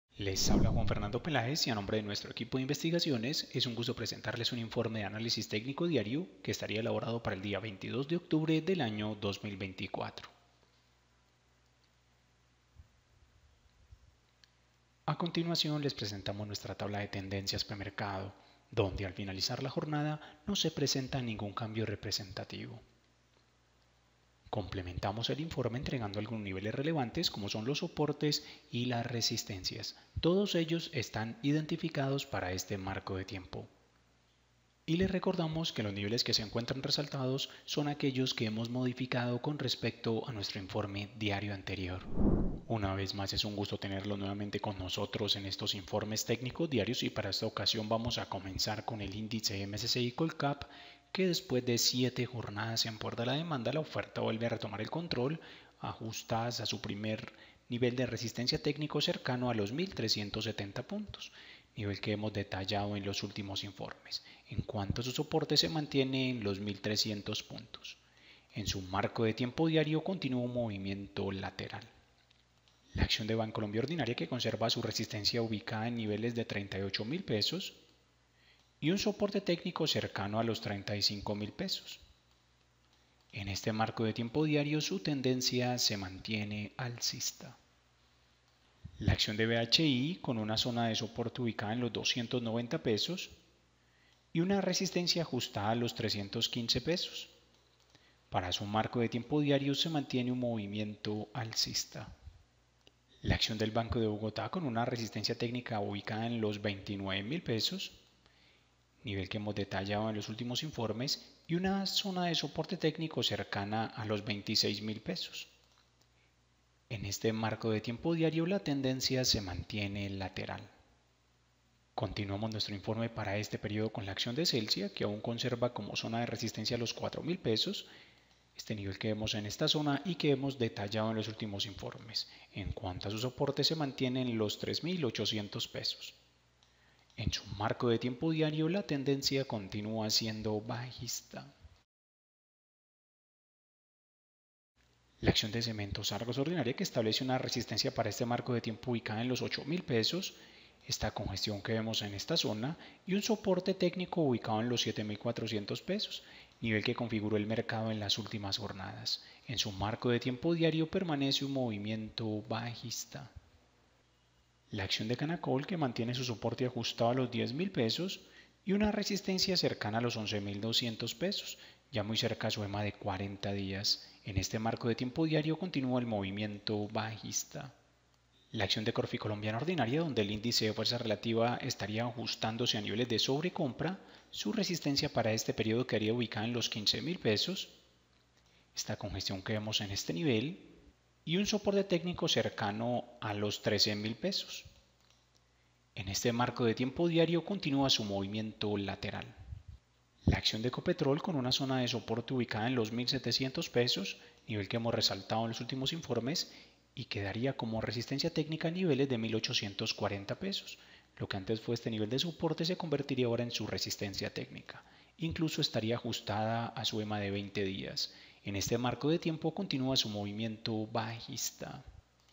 Les habla Juan Fernando Peláez y a nombre de nuestro equipo de investigaciones es un gusto presentarles un informe de análisis técnico diario que estaría elaborado para el día 22 de octubre del año 2024. A continuación les presentamos nuestra tabla de tendencias premercado, donde al finalizar la jornada no se presenta ningún cambio representativo. Complementamos el informe entregando algunos niveles relevantes como son los soportes y las resistencias. Todos ellos están identificados para este marco de tiempo. Y les recordamos que los niveles que se encuentran resaltados son aquellos que hemos modificado con respecto a nuestro informe diario anterior. Una vez más es un gusto tenerlo nuevamente con nosotros en estos informes técnicos diarios y para esta ocasión vamos a comenzar con el índice MSCI Colcap que después de 7 jornadas en puerta de la demanda la oferta vuelve a retomar el control, ajustadas a su primer nivel de resistencia técnico cercano a los 1370 puntos, nivel que hemos detallado en los últimos informes. En cuanto a su soporte se mantiene en los 1300 puntos. En su marco de tiempo diario continúa un movimiento lateral. La acción de Bancolombia Ordinaria que conserva su resistencia ubicada en niveles de 38.000 pesos y un soporte técnico cercano a los 35.000 pesos. En este marco de tiempo diario su tendencia se mantiene alcista. La acción de BHI con una zona de soporte ubicada en los 290 pesos y una resistencia ajustada a los 315 pesos. Para su marco de tiempo diario se mantiene un movimiento alcista. La acción del Banco de Bogotá con una resistencia técnica ubicada en los 29.000 pesos, nivel que hemos detallado en los últimos informes, y una zona de soporte técnico cercana a los 26.000 pesos. En este marco de tiempo diario la tendencia se mantiene lateral. Continuamos nuestro informe para este periodo con la acción de Celsia, que aún conserva como zona de resistencia los 4.000 pesos, este nivel que vemos en esta zona y que hemos detallado en los últimos informes. En cuanto a su soporte se mantiene en los 3.800 pesos. En su marco de tiempo diario la tendencia continúa siendo bajista. La acción de Cementos Argos Ordinaria que establece una resistencia para este marco de tiempo ubicada en los 8.000 pesos, esta congestión que vemos en esta zona y un soporte técnico ubicado en los 7.400 pesos, nivel que configuró el mercado en las últimas jornadas. En su marco de tiempo diario permanece un movimiento bajista. La acción de Canacol que mantiene su soporte ajustado a los 10.000 pesos y una resistencia cercana a los 11.200 pesos, ya muy cerca a su EMA de 40 días. En este marco de tiempo diario continúa el movimiento bajista. La acción de Corfi Colombiana Ordinaria, donde el índice de fuerza relativa estaría ajustándose a niveles de sobrecompra, su resistencia para este periodo quedaría ubicada en los 15.000 pesos. Esta congestión que vemos en este nivel y un soporte técnico cercano a los 13.000 pesos. En este marco de tiempo diario continúa su movimiento lateral. La acción de Ecopetrol con una zona de soporte ubicada en los 1.700 pesos, nivel que hemos resaltado en los últimos informes, y quedaría como resistencia técnica a niveles de 1.840 pesos. Lo que antes fue este nivel de soporte se convertiría ahora en su resistencia técnica. Incluso estaría ajustada a su EMA de 20 días. En este marco de tiempo continúa su movimiento bajista.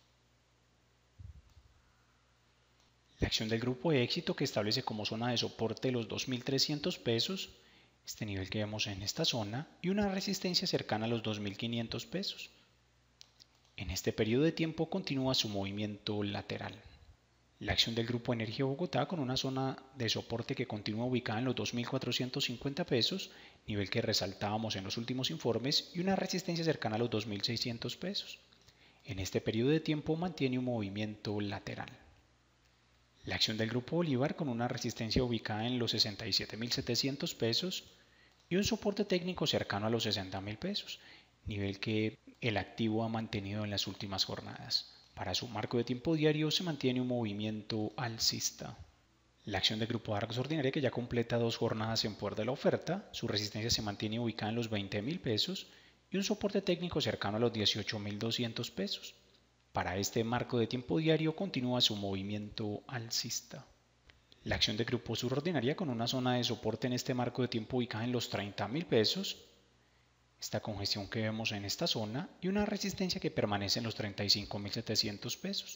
La acción del grupo de éxito que establece como zona de soporte los 2.300 pesos, este nivel que vemos en esta zona, y una resistencia cercana a los 2.500 pesos. En este periodo de tiempo continúa su movimiento lateral. La acción del Grupo Energía Bogotá con una zona de soporte que continúa ubicada en los 2.450 pesos, nivel que resaltábamos en los últimos informes, y una resistencia cercana a los 2.600 pesos. En este periodo de tiempo mantiene un movimiento lateral. La acción del Grupo Bolívar con una resistencia ubicada en los 67.700 pesos y un soporte técnico cercano a los 60.000 pesos, nivel que el activo ha mantenido en las últimas jornadas. Para su marco de tiempo diario se mantiene un movimiento alcista. La acción del Grupo Argos Ordinaria que ya completa 2 jornadas en puerta de la oferta, su resistencia se mantiene ubicada en los 20.000 pesos y un soporte técnico cercano a los 18.200 pesos. Para este marco de tiempo diario continúa su movimiento alcista. La acción de Grupo Sur Ordinaria con una zona de soporte en este marco de tiempo ubicada en los 30.000 pesos, esta congestión que vemos en esta zona y una resistencia que permanece en los 35.700 pesos.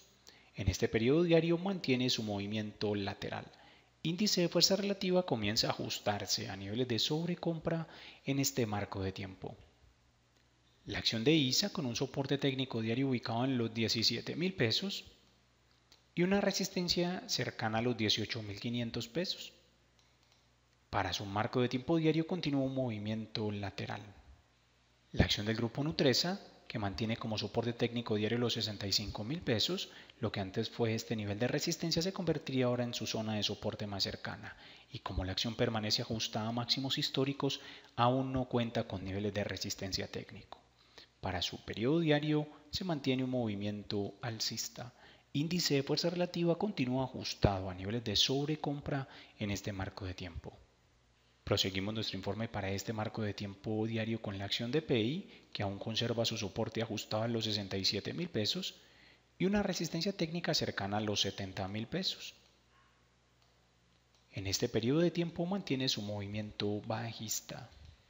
En este periodo diario mantiene su movimiento lateral. Índice de fuerza relativa comienza a ajustarse a niveles de sobrecompra en este marco de tiempo. La acción de ISA con un soporte técnico diario ubicado en los 17.000 pesos y una resistencia cercana a los 18.500 pesos. Para su marco de tiempo diario continúa un movimiento lateral. La acción del grupo Nutresa, que mantiene como soporte técnico diario los 65.000 pesos, lo que antes fue este nivel de resistencia se convertiría ahora en su zona de soporte más cercana, y como la acción permanece ajustada a máximos históricos, aún no cuenta con niveles de resistencia técnico. Para su periodo diario se mantiene un movimiento alcista. Índice de fuerza relativa continúa ajustado a niveles de sobrecompra en este marco de tiempo. Proseguimos nuestro informe para este marco de tiempo diario con la acción de PI, que aún conserva su soporte ajustado en los 67.000 pesos y una resistencia técnica cercana a los 70.000 pesos. En este periodo de tiempo mantiene su movimiento bajista.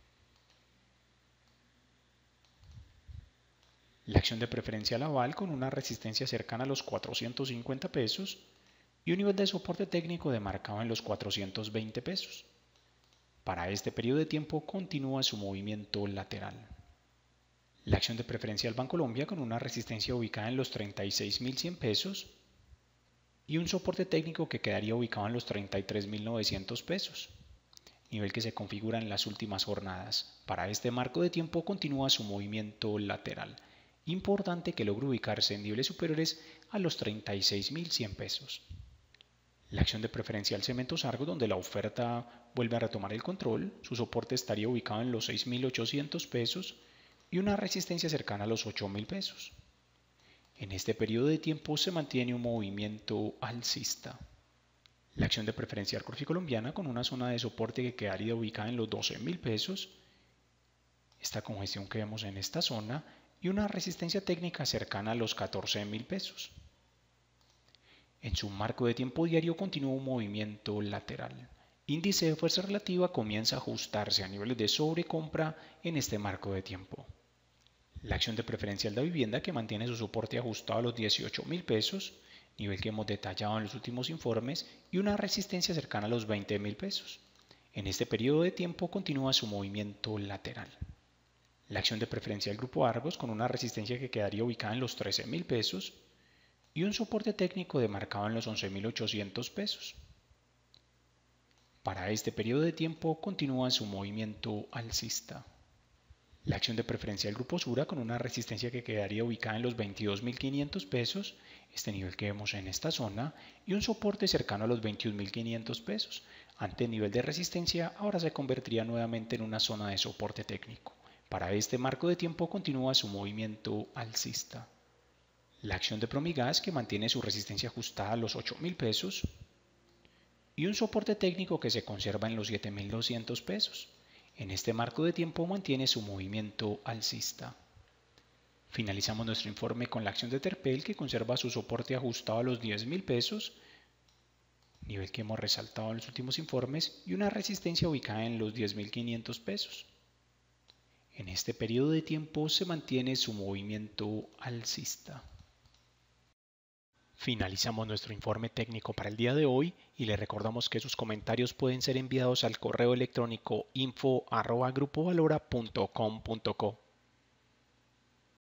La acción de preferencia Laval con una resistencia cercana a los 450 pesos y un nivel de soporte técnico demarcado en los 420 pesos. Para este periodo de tiempo continúa su movimiento lateral. La acción de preferencial Bancolombia con una resistencia ubicada en los 36.100 pesos y un soporte técnico que quedaría ubicado en los 33.900 pesos, nivel que se configura en las últimas jornadas. Para este marco de tiempo continúa su movimiento lateral. Importante que logre ubicarse en niveles superiores a los 36.100 pesos. La acción de preferencial Cementos Argos, donde la oferta vuelve a retomar el control, su soporte estaría ubicado en los 6.800 pesos y una resistencia cercana a los 8.000 pesos. En este periodo de tiempo se mantiene un movimiento alcista. La acción de preferencial Corfi Colombiana con una zona de soporte que quedaría ubicada en los 12.000 pesos, esta congestión que vemos en esta zona y una resistencia técnica cercana a los 14.000 pesos. En su marco de tiempo diario continúa un movimiento lateral. Índice de fuerza relativa comienza a ajustarse a niveles de sobrecompra en este marco de tiempo. La acción de preferencial de vivienda que mantiene su soporte ajustado a los 18.000 pesos, nivel que hemos detallado en los últimos informes, y una resistencia cercana a los 20.000 pesos. En este periodo de tiempo continúa su movimiento lateral. La acción de preferencial Grupo Argos con una resistencia que quedaría ubicada en los 13.000 pesos y un soporte técnico demarcado en los 11.800 pesos. Para este periodo de tiempo continúa su movimiento alcista. La acción de preferencial Grupo Sura con una resistencia que quedaría ubicada en los 22.500 pesos, este nivel que vemos en esta zona, y un soporte cercano a los 21.500 pesos. Ante el nivel de resistencia, ahora se convertiría nuevamente en una zona de soporte técnico. Para este marco de tiempo continúa su movimiento alcista. La acción de Promigas que mantiene su resistencia ajustada a los 8.000 pesos y un soporte técnico que se conserva en los 7.200 pesos. En este marco de tiempo mantiene su movimiento alcista. Finalizamos nuestro informe con la acción de Terpel que conserva su soporte ajustado a los 10.000 pesos, nivel que hemos resaltado en los últimos informes, y una resistencia ubicada en los 10.500 pesos. En este periodo de tiempo se mantiene su movimiento alcista. Finalizamos nuestro informe técnico para el día de hoy y le recordamos que sus comentarios pueden ser enviados al correo electrónico info@grupovalora.com.co.